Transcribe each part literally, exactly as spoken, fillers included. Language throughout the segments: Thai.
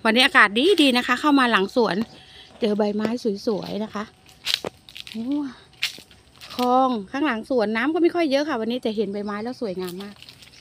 วันนี้อากาศดีดีนะคะ เข้ามาหลังสวนเจอใบไม้สวยๆนะคะโอ้คลองข้างหลังสวนน้ำก็ไม่ค่อยเยอะค่ะวันนี้แต่เห็นใบไม้แล้วสวยงามมาก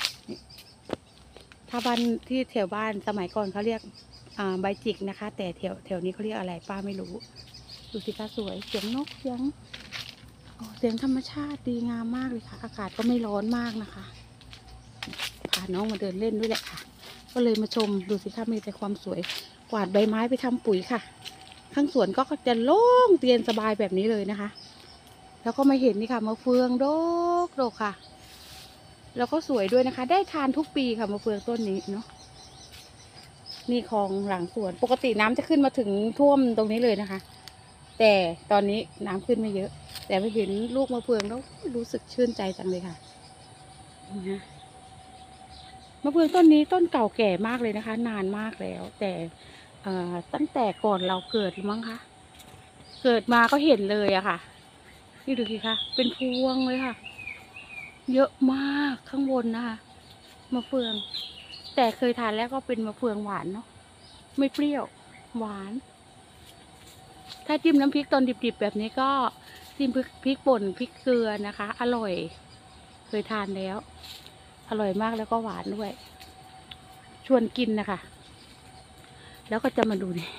ถ้าบ้านที่แถวบ้านสมัยก่อนเขาเรียกอ่าใบจิกนะคะแต่แถวแถวนี้เขาเรียกอะไรป้าไม่รู้ดูสิคะสวยเสียงนกเสียงเสียงธรรมชาติดีงามมากเลยค่ะอากาศก็ไม่ร้อนมากนะคะพาน้องมาเดินเล่นด้วยแหละค่ะก็เลยมาชมดูสิคะมีแต่ความสวยกวาดใบไม้ไปทำปุ๋ยค่ะข้างสวนก็จะโล่งเตียนสบายแบบนี้เลยนะคะแล้วก็มาเห็นนี่ค่ะมะเฟืองดกดกค่ะแล้วก็สวยด้วยนะคะได้ทานทุกปีค่ะมะเฟืองต้นนี้เนาะนี่คลองหลังสวนปกติน้ำจะขึ้นมาถึงท่วมตรงนี้เลยนะคะแต่ตอนนี้น้ำขึ้นไม่เยอะแต่ไปเห็นลูกมะเฟืองแล้วรู้สึกชื่นใจจังเลยค่ะนะมะเฟืองต้นนี้ต้นเก่าแก่มากเลยนะคะนานมากแล้วแต่ตั้งแต่ก่อนเราเกิดมั้งคะเกิดมาก็เห็นเลยอะค่ะนี่ดูสิคะเป็นพวงเลยค่ะเยอะมากข้างบนนะคะมะเฟืองแต่เคยทานแล้วก็เป็นมะเฟืองหวานเนาะไม่เปรี้ยวหวานถ้าจิ้มน้ำพริกตอนดิบๆแบบนี้ก็จิ้มพริกป่นพริกเกลือนะคะอร่อยเคยทานแล้วอร่อยมากแล้วก็หวานด้วยชวนกินนะคะแล้วก็จะมาดูนี่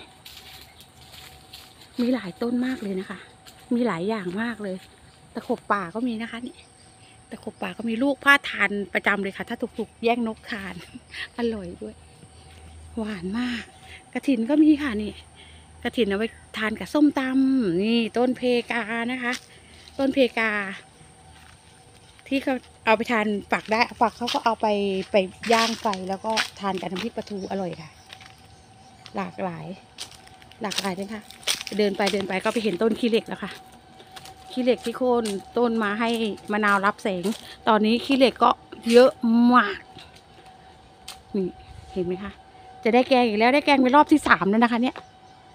มีหลายต้นมากเลยนะคะมีหลายอย่างมากเลยตะขบป่าก็มีนะคะนี่ตะขบป่าก็มีลูกพาทานประจำเลยค่ะถ้าถูกๆแย่งนกทานอร่อยด้วยหวานมากกระถินก็มีค่ะนี่กระถินเอาไว้ทานกับส้มตำนี่ต้นเพกานะคะต้นเพกาที่เขาเอาไปทานฝักได้ฝักเขาก็เอาไปไปย่างไฟแล้วก็ทานกับน้ำพริกปลาทูอร่อยค่ะหลากหลายหลากหลายเลยค่ะเดินไปเดินไปก็ไปเห็นต้นขี้เหล็กแล้วค่ะขี้เหล็กที่โค่นต้นมาให้มะนาวรับแสงตอนนี้ขี้เหล็กก็เยอะมากนี่เห็นไหมคะจะได้แกงอีกแล้วได้แกงเป็นรอบที่สามแล้วนะคะเนี่ย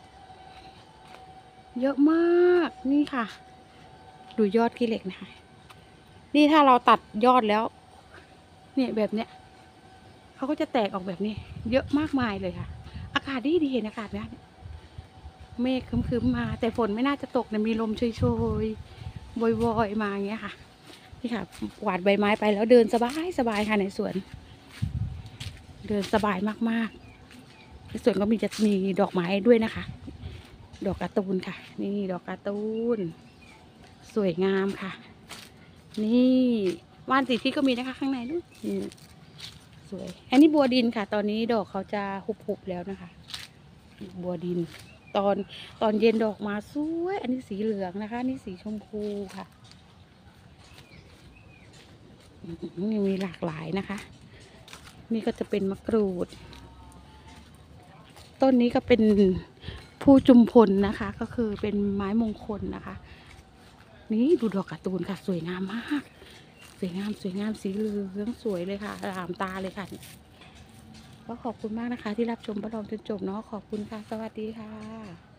เยอะมากนี่ค่ะดูยอดขี้เหล็กนะคะนี่ถ้าเราตัดยอดแล้วเนี่ยแบบเนี้ยเขาก็จะแตกออกแบบนี้เยอะมากมายเลยค่ะอากาศดีดีเห็นอากาศไหมเมฆครึ้มๆมาแต่ฝนไม่น่าจะตกนะมีลมโชยๆวอยๆมาอย่างเงี้ยค่ะนี่ค่ะกวาดใบไม้ไปแล้วเดินสบายสบายค่ะในสวนเดินสบายมากๆในสวนก็มีจะมีดอกไม้ด้วยนะคะดอกการ์ตูนค่ะนี่ดอกการ์ตูนสวยงามค่ะนี่ว่านสีที่ก็มีนะคะข้างในนู้นสวยอันนี้บัวดินค่ะตอนนี้ดอกเขาจะหุบๆแล้วนะคะบัวดินตอนตอนเย็นดอกมาสวยอันนี้สีเหลืองนะคะนี่สีชมพูค่ะยังมีหลากหลายนะคะนี่ก็จะเป็นมะกรูดต้นนี้ก็เป็นผู้จุมพลนะคะก็คือเป็นไม้มงคลนะคะนี่ดูดอกการ์ตูนค่ะสวยงามมากสวยงามสวยงามสีเหลืองสวยเลยค่ะรามตาเลยค่ะก็ขอบคุณมากนะคะที่รับชมป้าลองจนจบเนาะขอบคุณค่ะสวัสดีค่ะ